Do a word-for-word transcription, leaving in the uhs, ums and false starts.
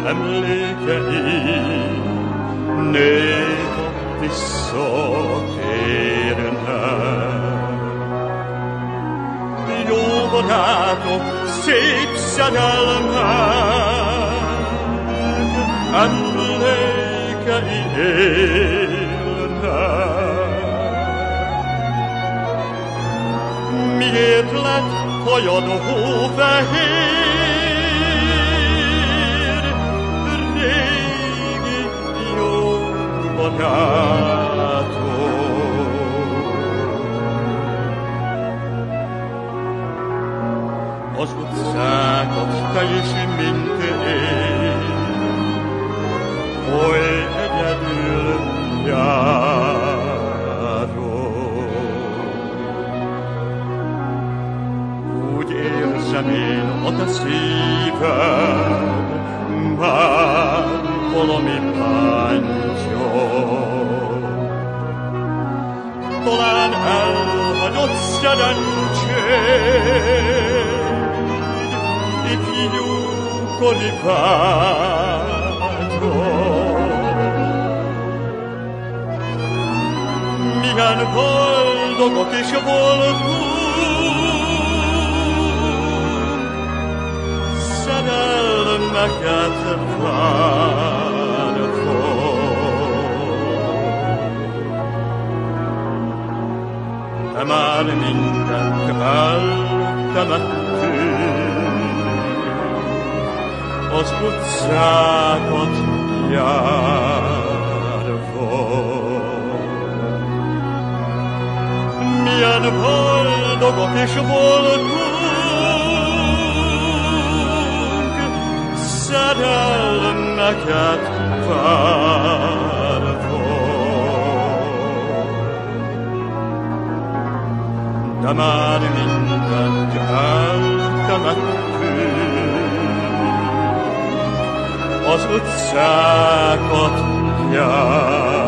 emlékei néha visszatérnek. Jó barátok, szép szerelmek, emlékei élnek. Miért lett hajad hófehér, régi jó barátok? Az utcákat te is, mint én, oly egyedül járok. Úgy érzem én a te szíved, már valami bántja. Talán elhagyott szerencséd, ifjúkori vágyat. Milyen boldogok is voltunk, szerelmeket vártunk. De már mindent eltemettünk, az utcákat járva. Milyen boldogok is voltunk, szerelmeket várva. De már mindent eltemettünk, az utcákat járva.